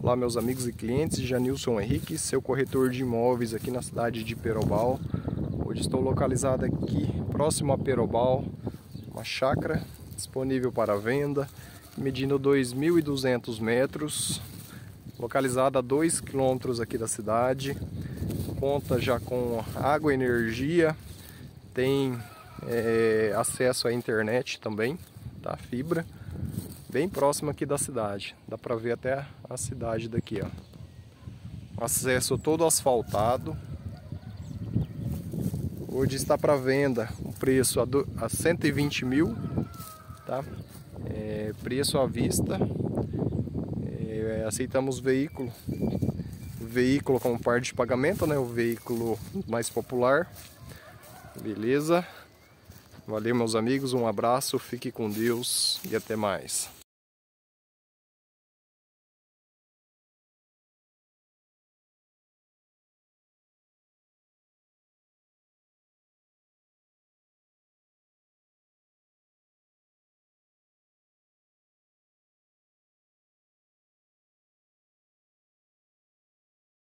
Olá meus amigos e clientes, Janilson Henrique, seu corretor de imóveis aqui na cidade de Perobal. Hoje estou localizado aqui próximo a Perobal, uma chácara disponível para venda, medindo 2.200 metros, localizada a 2 quilômetros aqui da cidade. Conta já com água e energia, tem acesso à internet também, tá? Fibra. Bem próximo aqui da cidade, dá para ver até a cidade daqui, ó. Acesso todo asfaltado. Hoje está para venda um preço a 120 mil, tá? Preço à vista. Aceitamos veículo como parte de pagamento, né? O veículo mais popular. Beleza? Valeu meus amigos, um abraço, fique com Deus e até mais.